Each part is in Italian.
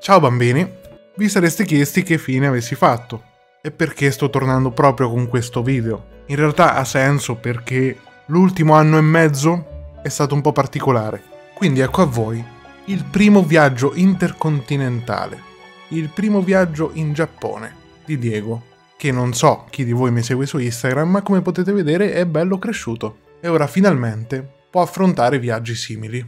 Ciao bambini, vi sareste chiesti che fine avessi fatto e perché sto tornando proprio con questo video. In realtà ha senso perché l'ultimo anno e mezzo è stato un po' particolare. Quindi ecco a voi il primo viaggio intercontinentale, il primo viaggio in Giappone di Diego, che non so chi di voi mi segue su Instagram, ma come potete vedere è bello cresciuto e ora finalmente può affrontare viaggi simili.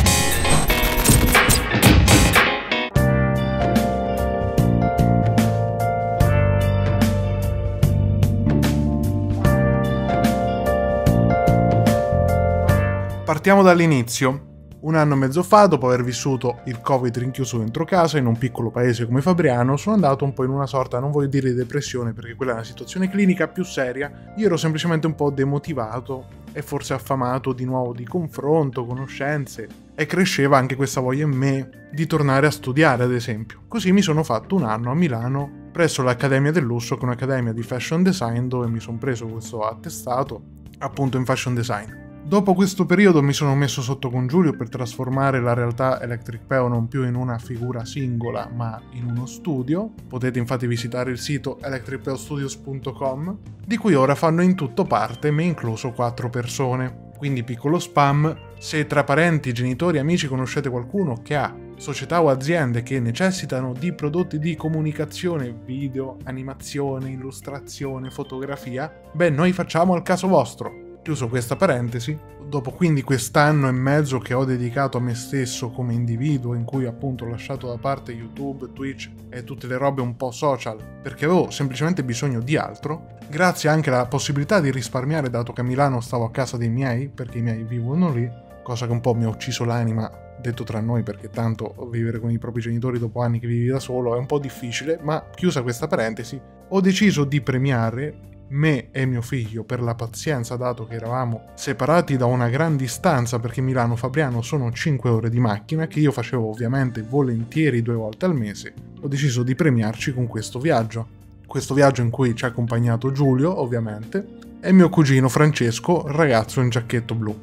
Partiamo dall'inizio. Un anno e mezzo fa, dopo aver vissuto il Covid rinchiuso dentro casa in un piccolo paese come Fabriano, sono andato un po' in una sorta, non voglio dire di depressione perché quella è una situazione clinica più seria. Io ero semplicemente un po' demotivato e forse affamato di nuovo di confronto, conoscenze, e cresceva anche questa voglia in me di tornare a studiare, ad esempio. Così mi sono fatto un anno a Milano presso l'Accademia del Lusso, che è un'accademia di fashion design, dove mi sono preso questo attestato appunto in fashion design. Dopo questo periodo mi sono messo sotto con Giulio per trasformare la realtà Electric Peo non più in una figura singola ma in uno studio. Potete infatti visitare il sito electricpeostudios.com, di cui ora fanno in tutto parte, me incluso 4 persone. Quindi piccolo spam: se tra parenti, genitori, amici conoscete qualcuno che ha società o aziende che necessitano di prodotti di comunicazione, video, animazione, illustrazione, fotografia, beh, noi facciamo al caso vostro. Chiuso questa parentesi, dopo quindi quest'anno e mezzo che ho dedicato a me stesso come individuo, in cui appunto ho lasciato da parte YouTube, Twitch e tutte le robe un po' social, perché avevo semplicemente bisogno di altro, grazie anche alla possibilità di risparmiare, dato che a Milano stavo a casa dei miei, perché i miei vivono lì, cosa che un po' mi ha ucciso l'anima, detto tra noi, perché tanto vivere con i propri genitori dopo anni che vivi da solo è un po' difficile, ma chiusa questa parentesi, ho deciso di premiare me e mio figlio per la pazienza, dato che eravamo separati da una gran distanza, perché Milano-Fabriano sono 5 ore di macchina, che io facevo ovviamente volentieri 2 volte al mese. Ho deciso di premiarci con questo viaggio in cui ci ha accompagnato Giulio, ovviamente, e mio cugino Francesco, ragazzo in giacchetto blu.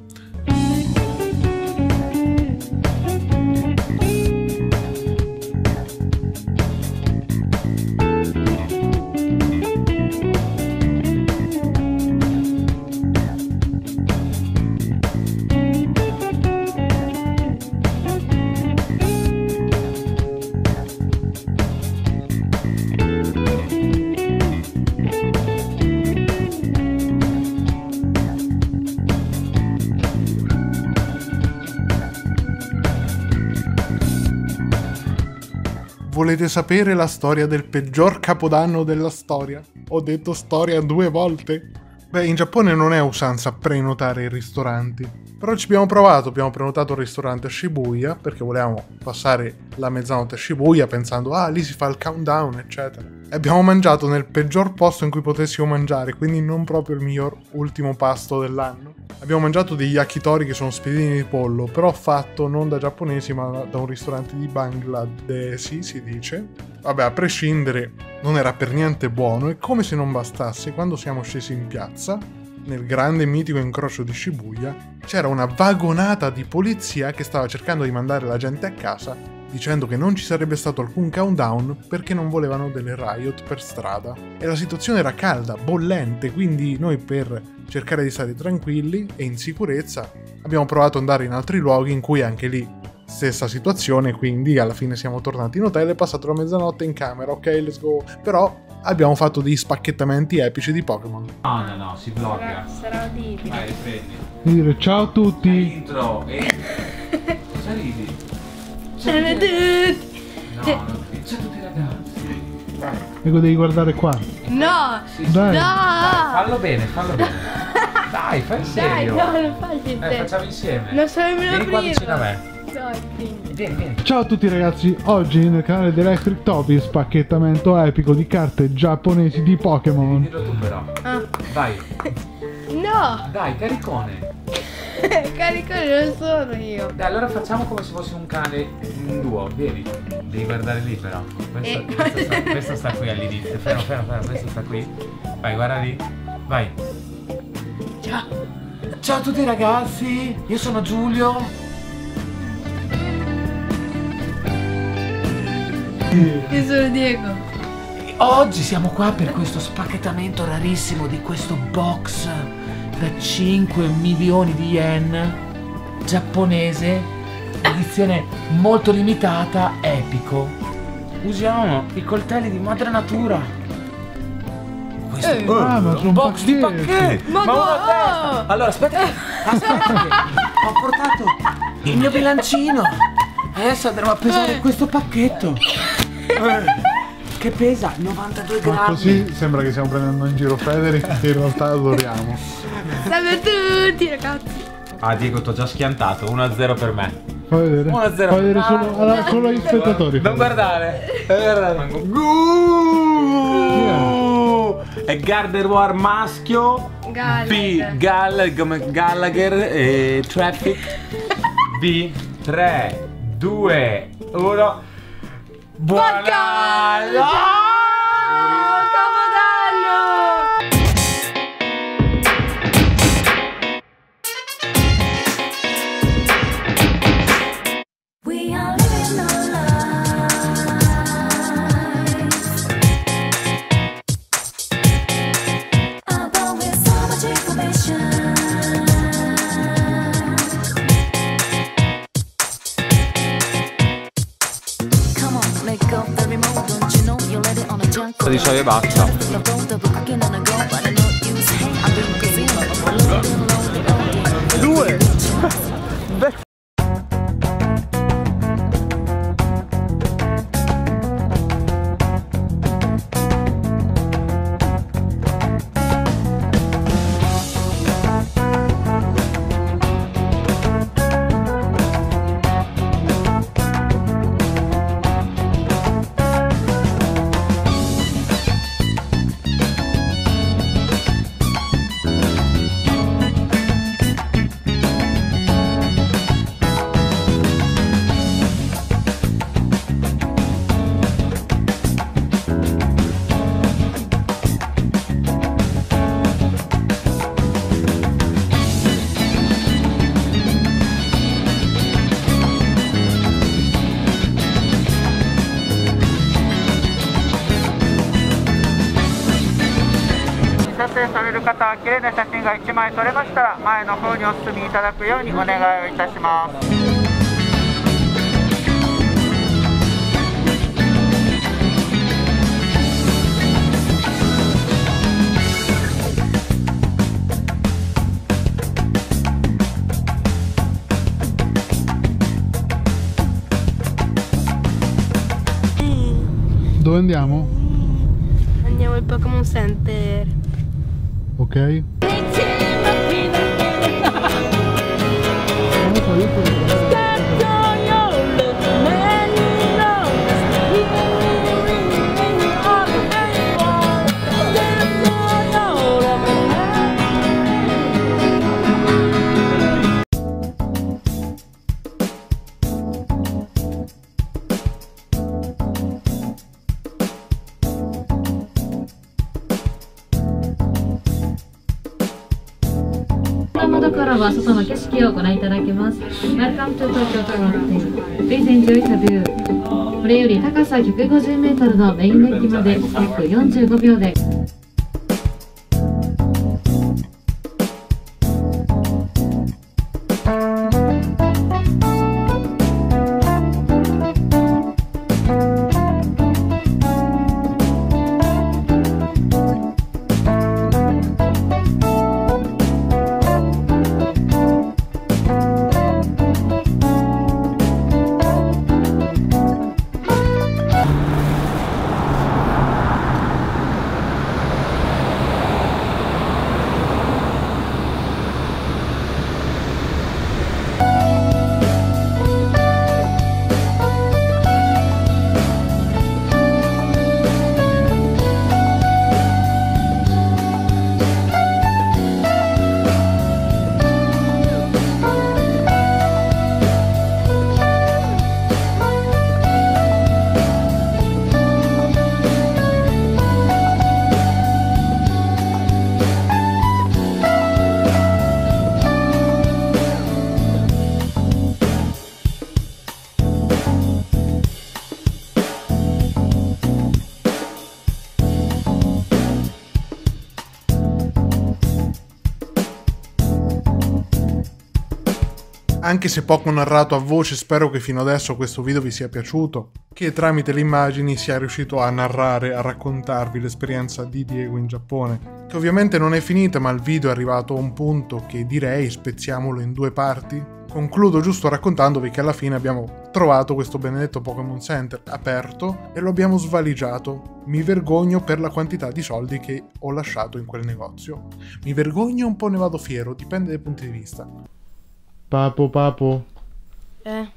Volete sapere la storia del peggior capodanno della storia? Ho detto storia 2 volte? Beh, in Giappone non è usanza prenotare i ristoranti. Però ci abbiamo provato, abbiamo prenotato un ristorante a Shibuya, perché volevamo passare la mezzanotte a Shibuya pensando, lì si fa il countdown, eccetera. E abbiamo mangiato nel peggior posto in cui potessimo mangiare, quindi non proprio il miglior ultimo pasto dell'anno. Abbiamo mangiato degli yakitori, che sono spiedini di pollo, però fatto non da giapponesi ma da un ristorante di Bangladesi, si dice. Vabbè, a prescindere, non era per niente buono, e come se non bastasse, quando siamo scesi in piazza, nel grande mitico incrocio di Shibuya, c'era una vagonata di polizia che stava cercando di mandare la gente a casa, dicendo che non ci sarebbe stato alcun countdown perché non volevano delle riot per strada. E la situazione era calda, bollente, quindi noi, per cercare di stare tranquilli e in sicurezza, abbiamo provato ad andare in altri luoghi in cui anche lì stessa situazione, quindi alla fine siamo tornati in hotel e passato la mezzanotte in camera. Ok, let's go. Però abbiamo fatto dei spacchettamenti epici di Pokémon. No, si blocca. Sarà orribile. Vai, riprendi. Dire ciao a tutti. Intro. Cosa ridi? Ciao a tutti. No, ciao a tutti ragazzi. Dai. Ecco, devi guardare qua. No. Sì, Dai. No. fallo bene. Dai, fai il Dai, serio. no, non faccio te. Facciamo insieme. Non so nemmeno Vieni qua vicino a prima. me. Dai, quindi. Vieni. Ciao a tutti ragazzi, oggi nel canale di Electric Topi, spacchettamento epico di carte giapponesi di Pokémon. Dillo tu però. Vai. No. Dai, caricone. Caricone non sono io. Dai, allora facciamo come se fosse un cane in duo. Vieni. Devi guardare lì però. Questo sta qui all'inizio. Fermo. Questo sta qui. Vai, guarda lì. Vai. Ciao. Ciao a tutti ragazzi. Io sono Giulio. Io sono Diego. Oggi siamo qua per questo spacchettamento rarissimo di questo box da 5 milioni di yen giapponese, edizione molto limitata, epico. Usiamo i coltelli di madre natura. Questo è ma sono un box di pacchetti. Ma uno a no! testa. Allora aspetta che ho portato il mio bilancino. Adesso andremo a pesare questo pacchetto che pesa 92 Ma grammi. così sembra che stiamo prendendo in giro Federic, che in realtà adoriamo. Salve a tutti ragazzi. Ah Diego, t'ho già schiantato, 1-0 per me. Fai vedere. 1-0. Fai vedere solo agli spettatori. Non guardare. È Gardevoir maschio. B. Gallagher e Traffic. B. 3, 2, 1. Buon Capodanno! We are living our lives, although with so much information. Come on, let go of the remote, don't you know you let it on a junk. Di scioglie e basta. Due. 撮影される方は綺麗な写真が1枚撮れましたら前の方にお進みいただくようにお願いをいたします。 Dove andiamo? Andiamo al Pokémon Center. Ok. からは外の景色をご覧いただけます。Welcome to Tokyo Tower Hotel. Please enjoy the view. これより高さ150メートルのメインデッキまで約45秒で。 Anche se poco narrato a voce, spero che fino adesso questo video vi sia piaciuto, che tramite le immagini sia riuscito a narrare, a raccontarvi l'esperienza di Diego in Giappone, che ovviamente non è finita, ma il video è arrivato a un punto che direi spezziamolo in 2 parti. Concludo giusto raccontandovi che alla fine abbiamo trovato questo benedetto Pokémon Center aperto e lo abbiamo svaligiato. Mi vergogno per la quantità di soldi che ho lasciato in quel negozio. Mi vergogno, un po' ne vado fiero, dipende dai punti di vista. Papo.